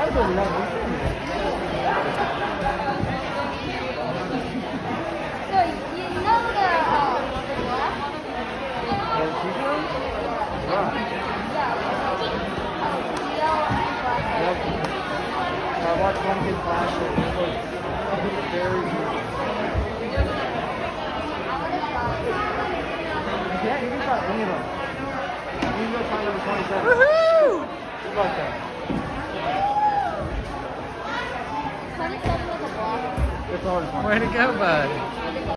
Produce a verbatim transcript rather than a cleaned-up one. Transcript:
you know the uh, black? I watched one kid flash it. It was very good. Yeah, you can try any of them. You can go try number twenty-seven. Woohoo! Good luck then. twenty-seven with a block. It's hard. Way to go, bud.